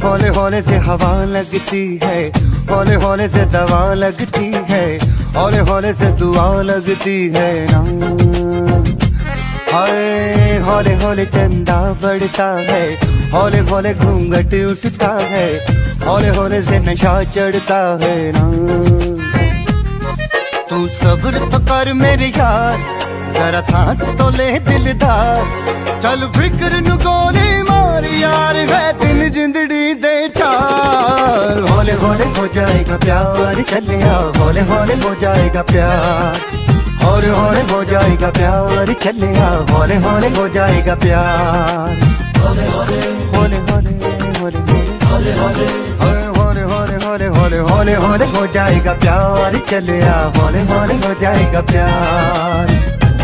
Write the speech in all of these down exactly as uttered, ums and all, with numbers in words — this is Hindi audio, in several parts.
हौले हौले से हवा लगती है, हौले हौले से दवा लगती है, हौले हौले से दुआ लगती है ना। हाय हौले हौले चंदा बढ़ता है, हौले हौले घूंघट उठता है, हौले हौले से नशा चढ़ता है ना। तू सब्र तो कर मेरे यार, जरा सांस तो ले दिलदार, चल फिक्र नु गोली मार यार, है दिन जिंदड़ी दे चार। हौले हौले हो जाएगा प्यार, चले आओ हौले हौले हो जाएगा प्यार, हौले हौले हो जाएगा प्यार, चले आओ हौले हौले हो जाएगा प्यार। हौले हौले हौले हौले हौले हौले हौले हौले हौले हौले हौले हौले हौले हो जाएगा प्यार, चले आओ हौले हौले हो जाएगा प्यार।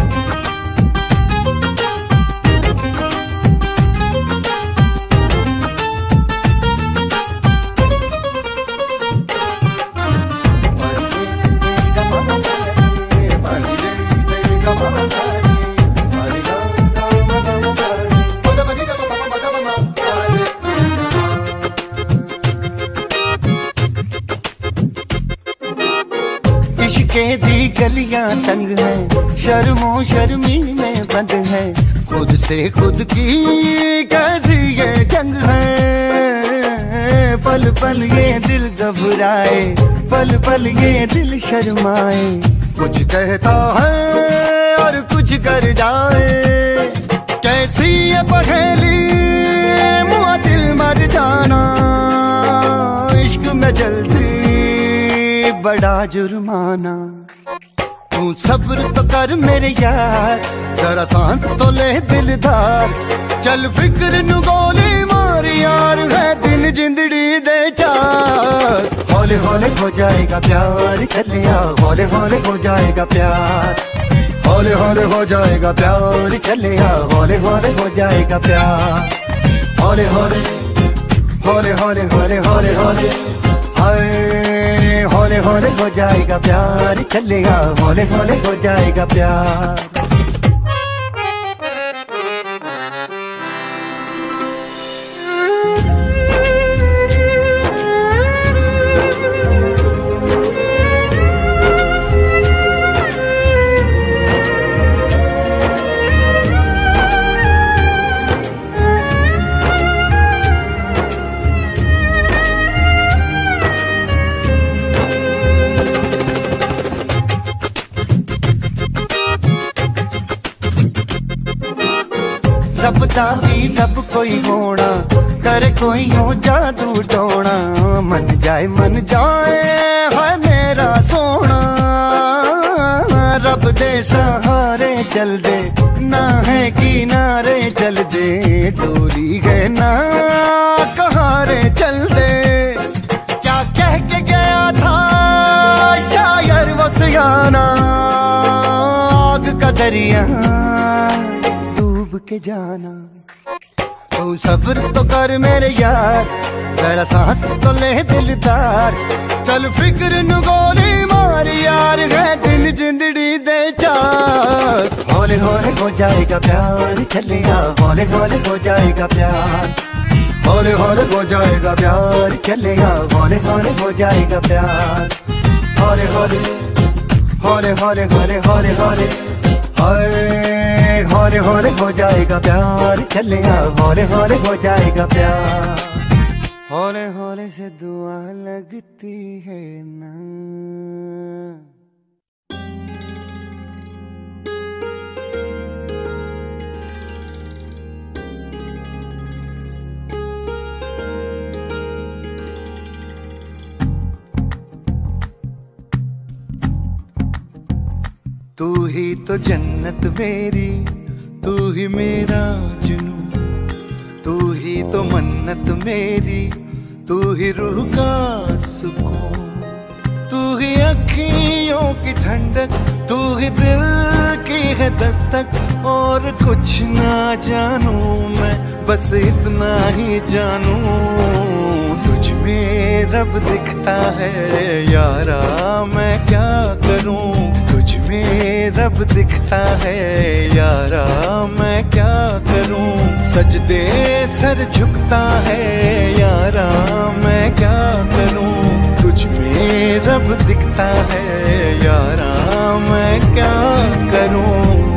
इश्क़े दी गलियां तंग है, शर्मो शर्मी में बंद है, खुद से खुद की कैसी ये जंग है। पल पल ये दिल घबराए, पल पल ये दिल शर्माए, कुछ कहता है और कुछ कर जाए, कैसी ये पहेली मुआ दिल मर जाना। इश्क में जल्दी बड़ा जुर्माना, तू सब्र तो कर मेरे यार, जरा सांस तो ले दिलदार, चल फिक्र नु गोली मार यार, है दिन जिंदड़ी दे चार। हौले हौले हो जाएगा प्यार, चले आओ हौले हौले हो जाएगा प्यार, हौले हौले हो जाएगा प्यार, चले आओ हौले हौले हो जाएगा प्यार। हौले हौले हौले हौले हौले हौले हौले हाय हौले हौले हो जाएगा प्यार, चलेगा हौले हौले हो जाएगा प्यार। रब दा भी रब कोई होना, करे कोई हो जादू टोना, मन जाए मन जाए है मेरा सोना। रब दे सहारे चल दे, ना है किनारे चल दे, डोली है ना कहारे चल दे। क्या कह के गया था शायर वो सियाना, आग का दरिया के जाना। तू सब्र तो कर मेरे यार, जरा सांस तो ले दिलदार, चल फिक्र नु गोली मार यार, है दिन जिंदड़ी दे चार। हौले हौले हो जाएगा प्यार, चले आओ हौले हौले हो जाएगा प्यार, हौले हौले हो जाएगा प्यार, चले आओ हौले हौले हो जाएगा प्यार। हौले हौले हौले हौले हौले हौले हौले हाय हौले हौले हो जाएगा प्यार, चले आओ हौले हौले हो जाएगा प्यार। हौले हौले से दुआ लगती है ना। तू ही तो जन्नत मेरी, तू ही मेरा जुनून, तू ही तो मन्नत मेरी, तू ही रूह का सुकून, तू ही अखियों की ठंडक, तू ही दिल की है दस्तक, और कुछ ना जानू मैं बस इतना ही जानू, तुझ में रब दिखता है यारा मैं क्या करूं, तुझ में रब दिखता है यारा मैं क्या करूं, सजदे सर झुकता है यारा यारा मैं क्या करूं, तुझ में रब दिखता है यारा मैं क्या करूं।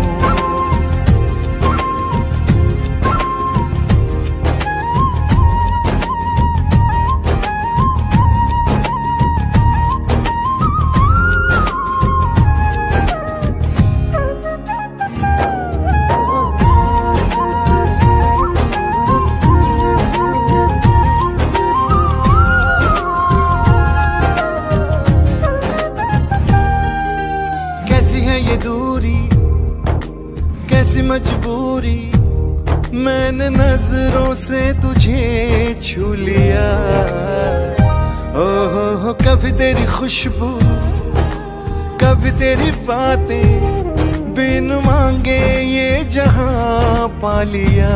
कैसी मजबूरी मैंने नजरों से तुझे छू लिया। ओ हो हो कभी तेरी खुशबू कभी तेरी बातें बिन मांगे ये जहां पा लिया।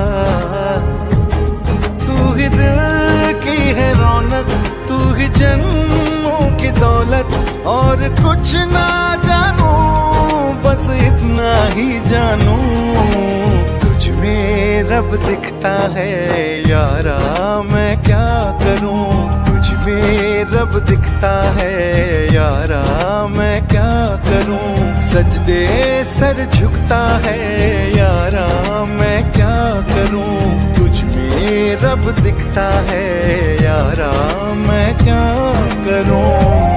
तू ही दिल की है रौनक, तू ही जन्मों की दौलत, और कुछ ना जानू बस इतना ही जानू, तुझ में रब दिखता है यारा मैं क्या करूं, तुझ में रब दिखता है यारा मैं क्या करूं। सजदे सर झुकता है यारा मैं क्या करूं, तुझ में रब दिखता है यारा मैं क्या करूं।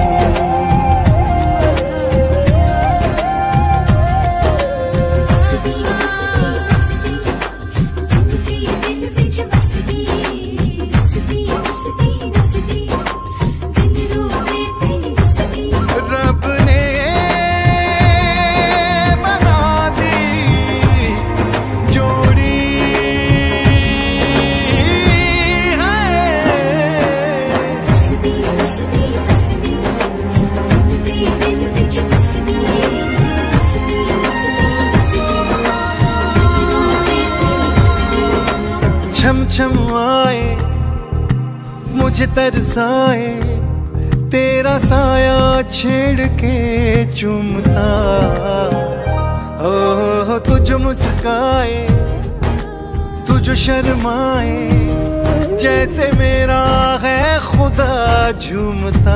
छम छम आए मुझे तरसाए, तेरा साया छेड़ के चूमता। ओ तुझ मुस्काए तुझ शर्माए, जैसे मेरा है खुदा झूमता।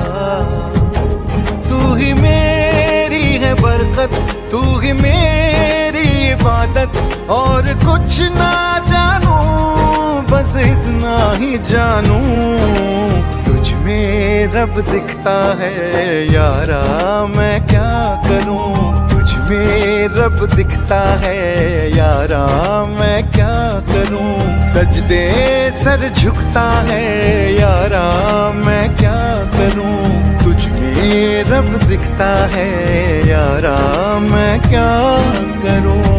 तू ही मेरी है बरकत, तू ही मेरी इबादत, और कुछ ना जानू बस इतना ही जानू, तुझ में रब दिखता है यारा मैं क्या करूं, तुझ में रब दिखता है यारा मैं क्या करूं। सजदे सर झुकता है यारा मैं क्या करूं, तुझ में रब दिखता है यारा मैं क्या करूं।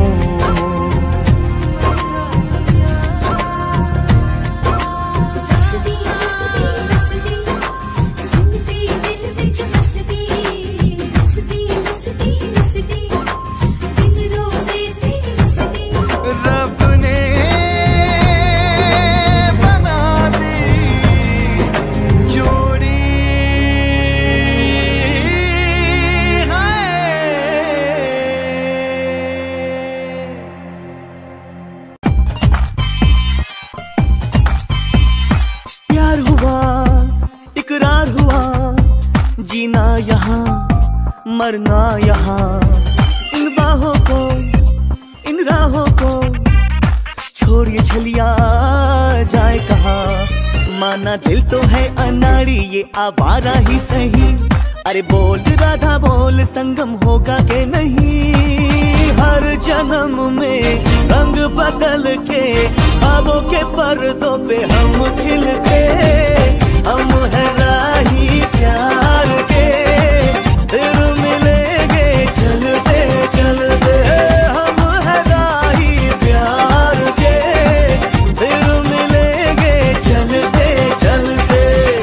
मरना यहाँ इन बाहों को इन राहों को छोड़ ये झलिया जाए कहाँ। माना दिल तो है अनाड़ी ये आवारा ही सही, अरे बोल राधा बोल संगम होगा के नहीं। हर जन्म में रंग बदल के ख्वाबों के पर्दों पे हम खिलते, हम है राही प्यार के फिर मिलेंगे चलते चलते। हम है राही प्यार के फिर मिलेंगे चलते चलते।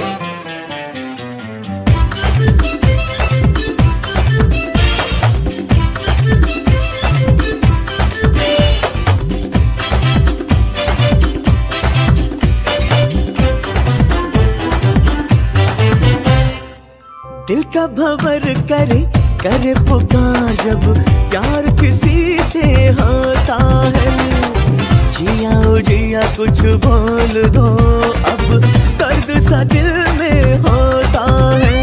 दिल का भंवर करे करे पुकार जब प्यार किसी से होता है। जिया ओ जिया कुछ बोल दो अब सा दिल में होता है।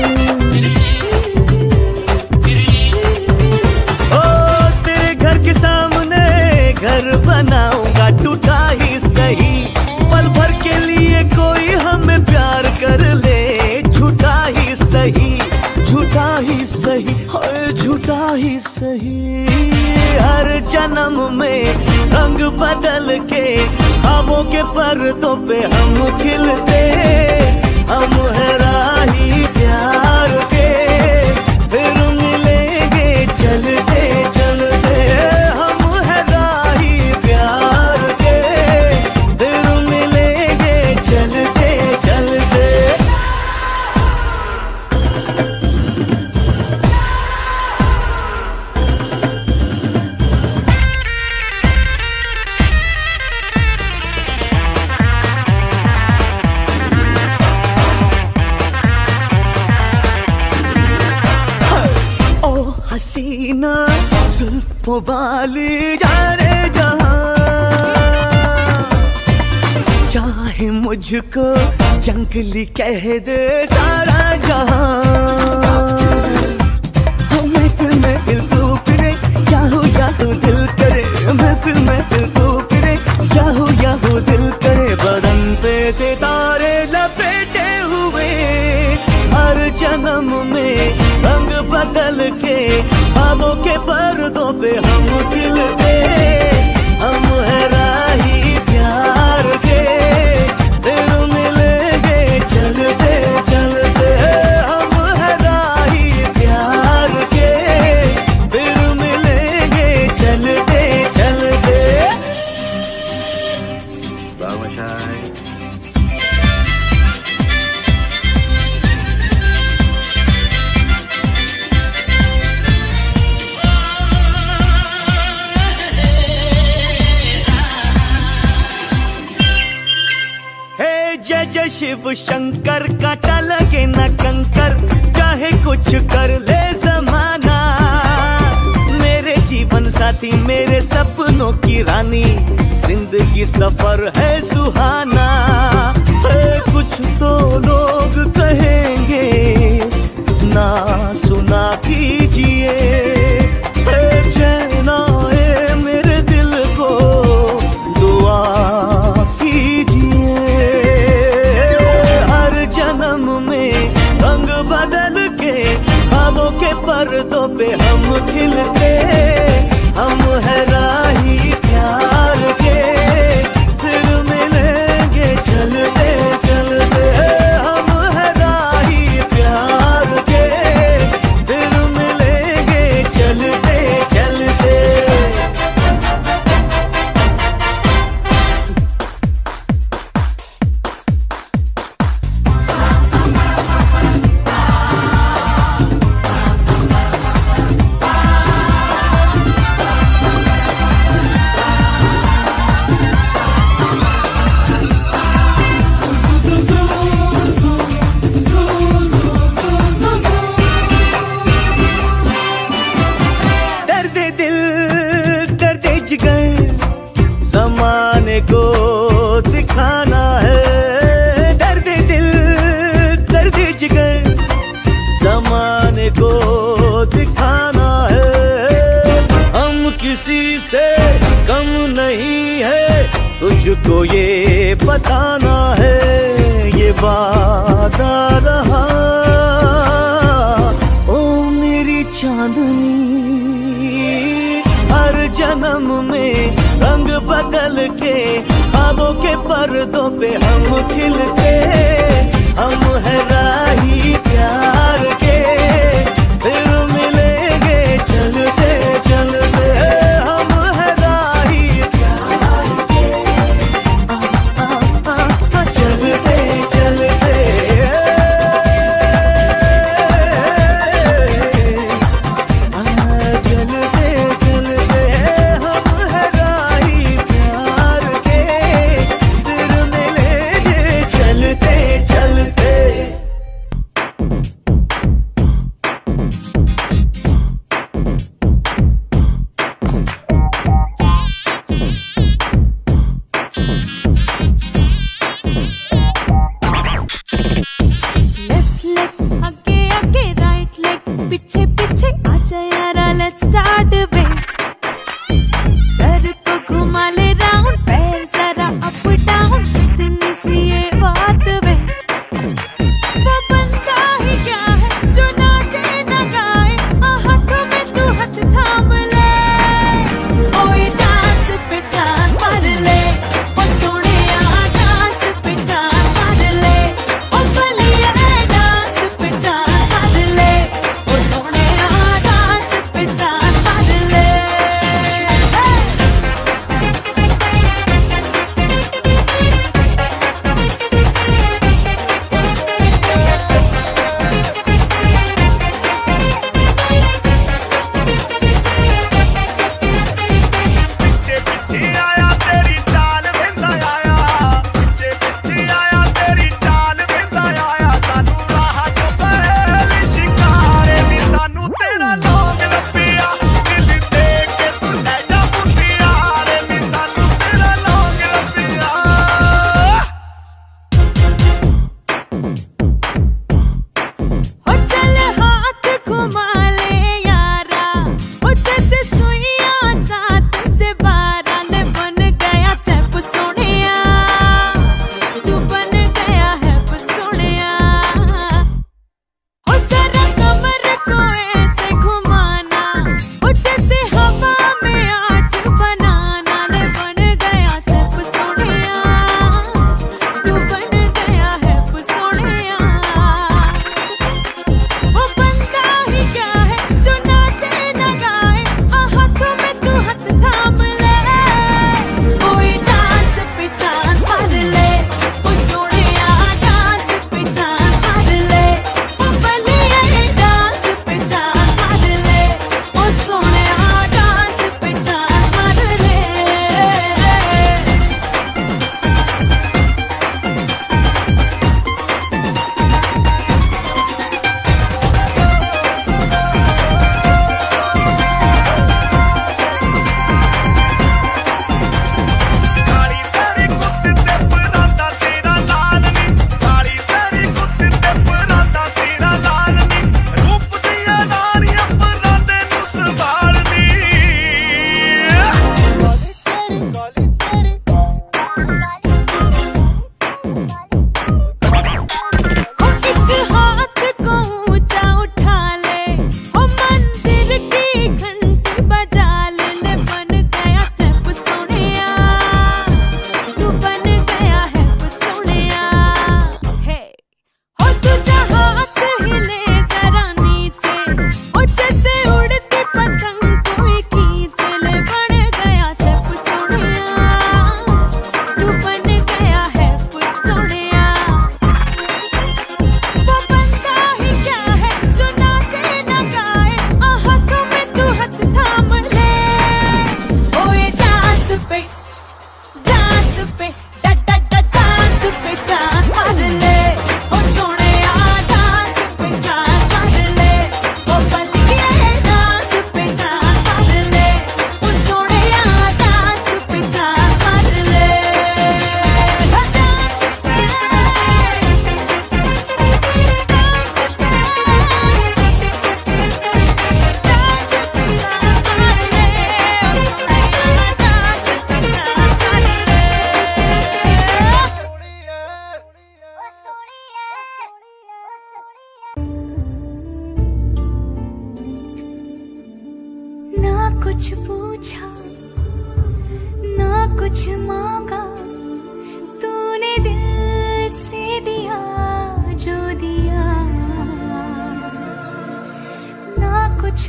ओ तेरे घर के सामने घर बनाऊंगा, टूटा ही सही, पल भर के लिए कोई हमें प्यार कर ले, झूठा ही सही, झूठा ही सही, हर झूठा ही सही। हर जन्म में रंग बदल के ख्वाबों के पर्दों पे हम खिलते, हम है राही प्यार के, फिर मिलेंगे चलते चलते। हम है राही प्यार के, फिर मिलेंगे चलते चलते। हसीना जुल्फों वाली जाने जहां, चाहे मुझको जंगली कह दे सारा जहां। महफिल में दिल तू फिरे, याहू याहू दिल करे, महफिल में दिल तू फिरे, याहू याहू दिल करे। बदन पे सितारे लपेटे हुए, हर जन्म में रंग बदल के ख्वाबों के पर्दों पे हम खिलते, हम है राही प्यार के, फिर मिलेंगे चलते चलते। हम है राही प्यार के, फिर मिलेंगे चलते चलते। बाबाशाह जय जय शिव शंकर, काटा लगे न कंकर, चाहे कुछ कर ले जमाना। मेरे जीवन साथी, मेरे सपनों की रानी, जिंदगी सफर है सुहाना। कुछ तो लोग कहेंगे ना सुना कीजिए, चैन आए मेरे दिल को दुआ कीजिए। जन्म में रंग बदल के ख्वाबों के पर्दों पे हम खिलते, हम है राही प्यार के, फिर मिलेंगे चलते चलते। हम है राही प्यार के, फिर मिलेंगे चलते चलते। ज़माने को दिखाना है, दर्द दिल दर्द जिगर, ज़माने को दिखाना है। हम किसी से कम नहीं है, तुझको ये बताना है, ये वादा रहा ओ मेरी चांदनी। हर जन्म में रंग बदल के ख्वाबों के पर्दों पे हम खिलते, हम है राही प्यार के, फिर मिलेंगे चलते चलते। हम है राही प्यार के, आ, आ, आ, चलते चलते। चल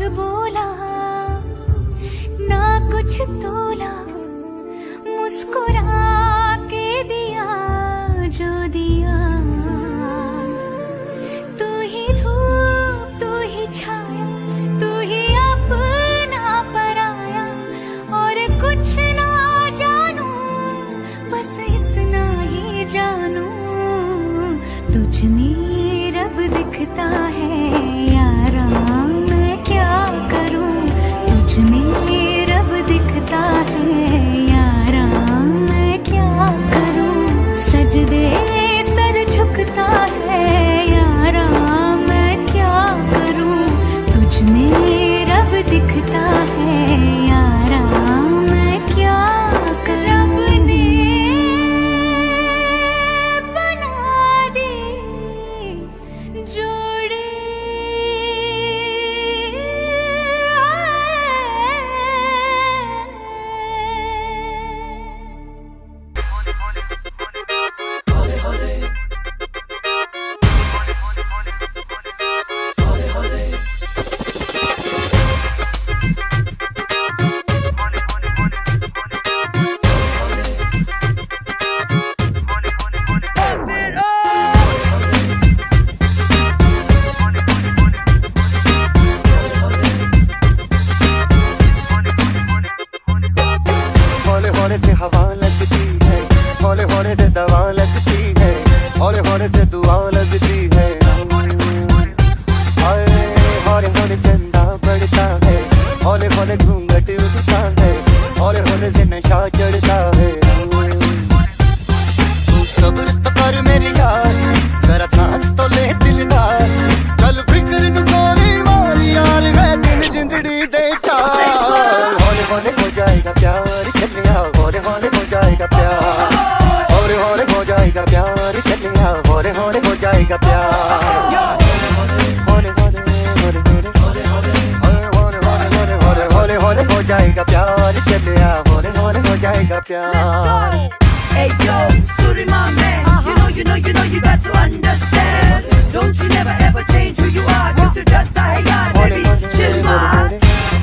बोला ना कुछ तोला, मुस्कुरा के दिया जो दिया। तू ही धूप तू ही छाया, तू ही अपना पराया, और कुछ ना जानू बस इतना ही जानू, तुझ में रब दिखता है यारा, मैं क्या करूं। तुझ में रब दिखता है यारा, मैं क्या करूं। सजदे सर झुकता है यारा, मैं क्या करूं। तुझ में रब दिखता है यारा, मैं क्या करूं। रब ने बना दी जोड़ी, हौले हौले से हवा लगती है, हौले हौले से दवा लगती है, हौले हौले से दुआ लगती है। हौले हौले चंदा बढ़ता है, हौले हौले घूंघट उठता है, हौले हौले से नशा चढ़ता है। तू सब्र तो कर मेरी यार, जरा सांस तो ले दिलदार, चल फिक्र नु गोली मार यार, है दिन जिंदड़ी दे चार। हौले हौले हो जाएगा प्यार चलिया, हौले हौले हो जाएगा प्यार, हौले हौले हो जाएगा प्यार चलिया, हौले हौले हो जाएगा प्यार। हौले हौले हौले हौले हौले हौले हौले हौले हौले हौले हो जाएगा प्यार चलिया, हौले हौले हो जाएगा प्यार। Hey yo, Suri my man, you know, you know, you know, you got to understand. Don't you never ever change who you are. You to just die, yaar, baby, chill man.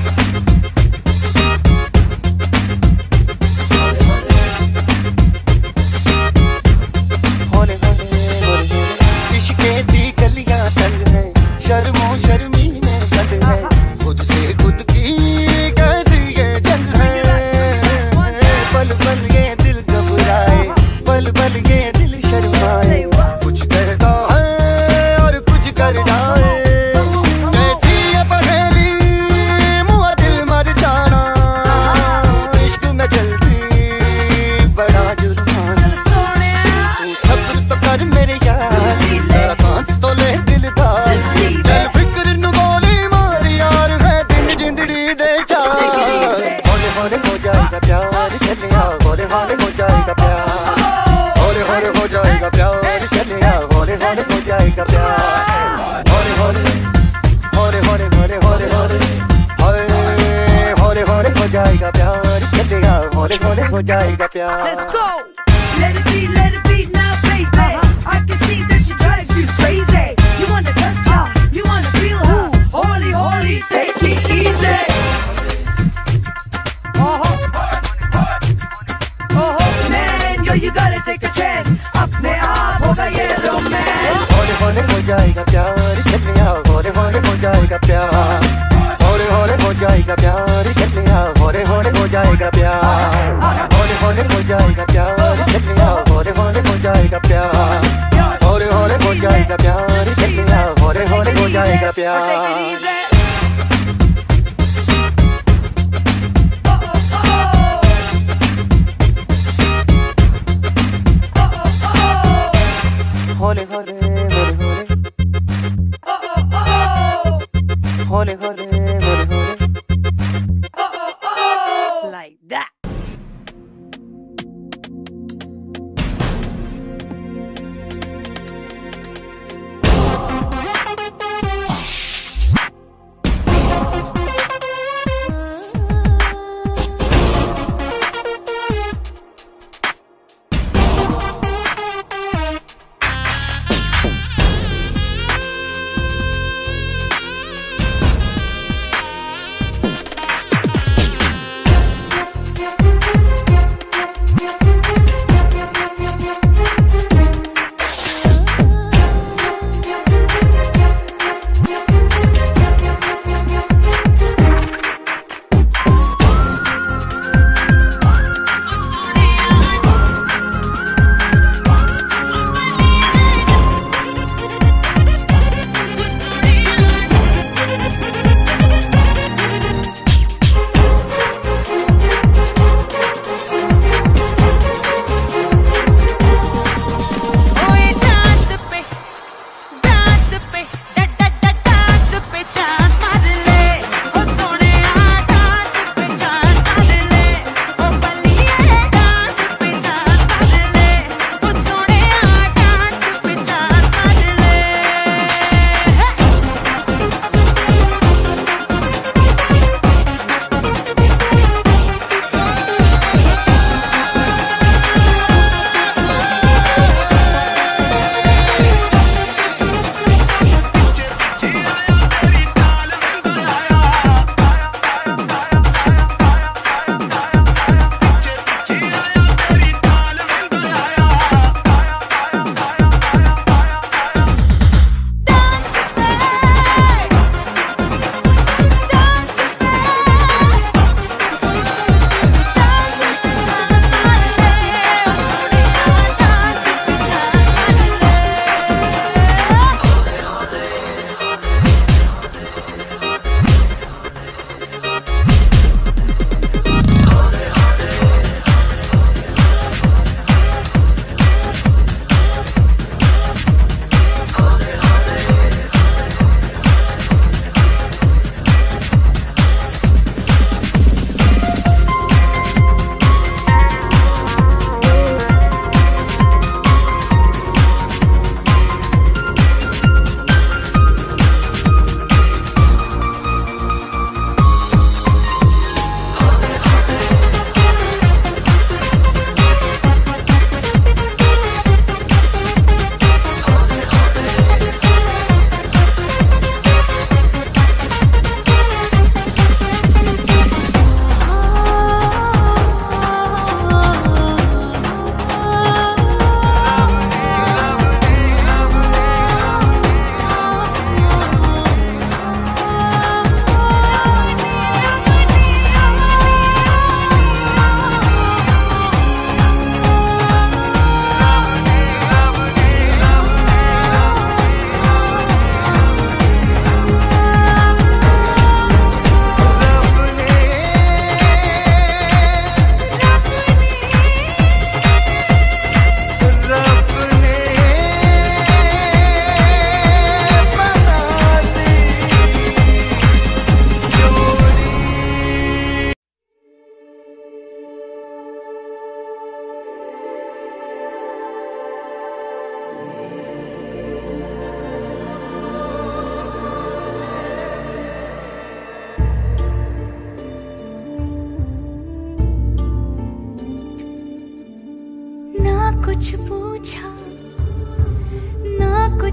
हौले हौले हौले इश्क़ दी गलियां तंग है, शर्मो शर्मी में बंद है, खुद से खुद की कैसी ये जंग है। पल पल ये दिल घबराए, पल पल ये दिल शर्माए, कुछ कहता है और कुछ कर जाए। कैसी ये पहेली मुआ दिल मर जाना, इश्क में जल्दी बड़ा जुर्माना। तू सब्र तो कर मेरे यार, जरा सांस तो ले दिलदार, चल फिक्र नु गोली मार यार, है दिन जिंदड़ी दे चार। हौले हौले हो जाएगा प्यार चलिया, हौले हौले हो जाएगा प्यार, हौले हौले हो जाएगा प्यार चलिया, हौले हौले हो जाएगा प्यार। हौले हौले हौले हौले हौले हौले हौले हौले हौले हो जाएगा प्यार चलिया, हौले हौले हो जाएगा प्यार। Let's go. Let it be, let it be now, baby. I can see that she drives you crazy. You wanna touch her, you wanna feel her. Holy, holy, take it easy. Oh, oh, man, yo, you gotta take a chance. अपने आप होगा ये romance. हौले हौले हो जाएगा प्यार चलिया, हौले हौले हो जाएगा प्यार, हौले हौले हो जाएगा प्यार चलिया, हौले हौले हो जाएगा प्यार। हौले हौले हो जाएगा प्यार चलिया, हौले हौले हो जाएगा प्यार, हौले हौले हो जाएगा प्यार चलिया, हौले हौले हो जाएगा प्यार। हौले हौले हौले हौले हौले हौले हौले हौले Like that.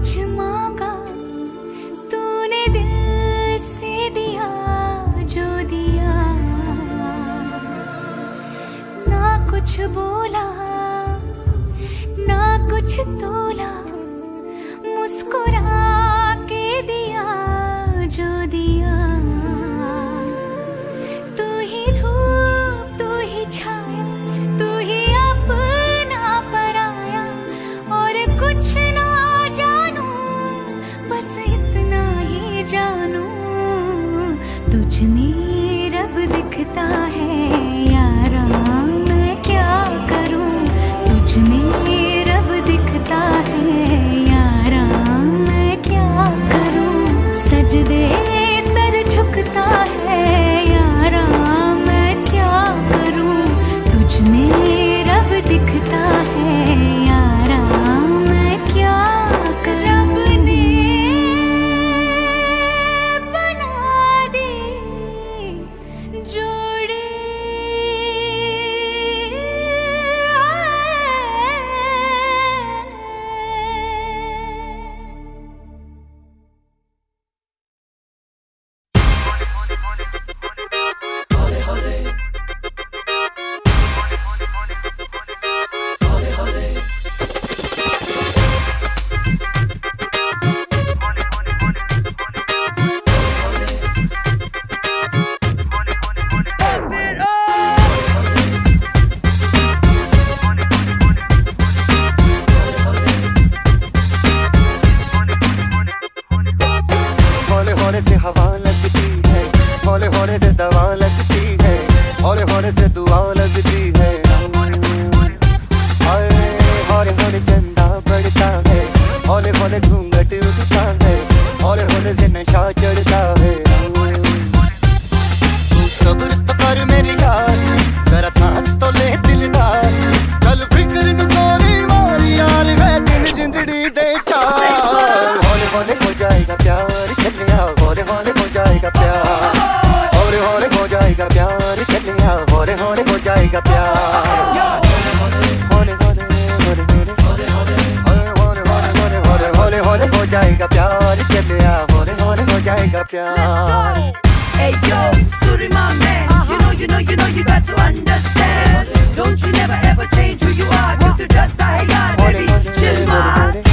कुछ मांगा तूने दिल से दिया जो दिया, ना कुछ बोला ना कुछ तोला, मुस्कुरा के दिया जो दिया। तू ही धूप तू ही छाया, तू ही अपना पराया, और कुछ ना जानू बस इतना ही जानू, तुझ में रब दिखता है यारा, मैं क्या करूं, तुझ में रब दिखता है यारा, मैं क्या करूं, सजदे सर झुकता है यारा, मैं क्या करूं, तुझ में रब दिखता है यारा, मैं क्या करूं। रब ने बना दी जोड़ी, हौले हौले से हवा लगती है, हौले हौले से दवा लगती है, हौले हौले से दुआ लगती है, हौले हौले चंदा बढ़ता है, हौले हौले घूंघट उठता है, हौले हौले से नशा चढ़ता है। तू सब्र तो कर मेरी यार, जरा सांस तो ले दिलदार, चल फिक्र न कोरी मार यार, है दिन जिंदड़ी दे चार। हौले हौले हो जाएगा प्यार चलिया, हौले हौले हो जाएगा प्यार, हौले हौले हो जाएगा प्यार चलिया, हौले हौले हो जाएगा प्यार, हौले हौले हौले हौले हौले हौले हौले हौले हौले हौले हो जाएगा प्यार चलिया, हौले हौले हो जाएगा प्यार। Hey yo, Suri my man, you know, you know, you know, you got to understand. Don't you never ever change who you are. Give to that hai yaar, baby, chill man.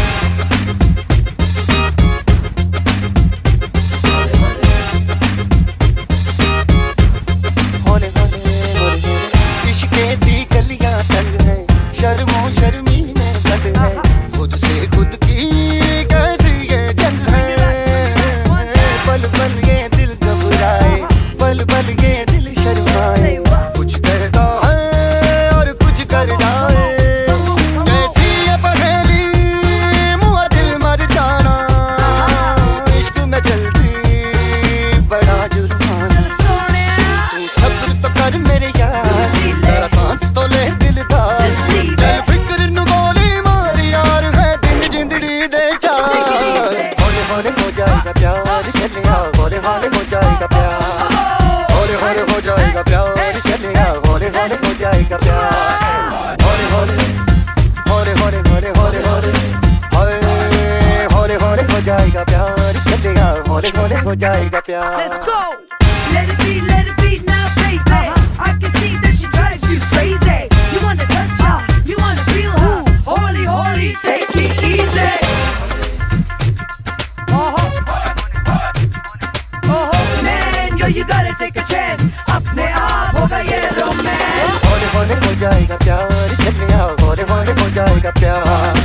हौले हौले हौले इश्क़ दी गलियां तंग है, शर्मो शर्मी में बंद है, खुद से खुद की कैसी ये जंग है, पल पल ये दिल घबराए, पल पल ये दिल शर्माए, कुछ करता है और कुछ कर जाए, कैसी ये पहेली मुआ दिल मर जाना, इश्क में जल्दी बड़ा जुर्माना। तू सब्र तो कर मेरे यार, जरा सांस तो ले दिलदार, चल फिक्र न गोली मार यार, है दिन जिंदड़ी दे चार। हौले हौले हो जाएगा प्यार चलिया, हौले हौले हो जाएगा प्यार, हौले हौले हो जाएगा प्यार चलिया, हौले हौले हो जाएगा प्यार, हौले हौले हौले हौले हौले हौले हौले हौले हौले हो जाएगा प्यार चलिया, हौले हौले हो जाएगा प्यार। Let's go. Let it be, let it be now, baby. I can see that she drives you crazy. You wanna touch her, you wanna feel her. Holy, holy, take it easy. Oh, oh, man, yo, you gotta take a chance. अपने आप होगा ये romance. हौले हौले हो जाएगा प्यार चलिया, हौले हौले हो जाएगा प्यार।